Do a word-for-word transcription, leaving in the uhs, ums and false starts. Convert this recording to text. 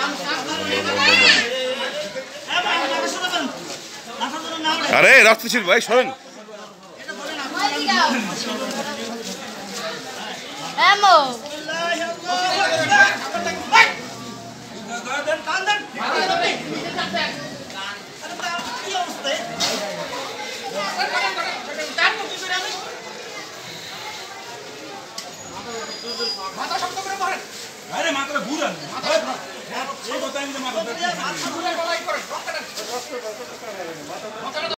আরে রাস্তাশীল ভাই সরেন। মাথা শক্ত করে বলেন। আরে মাথাটা ঘুরান। এই কথা আমি মাথা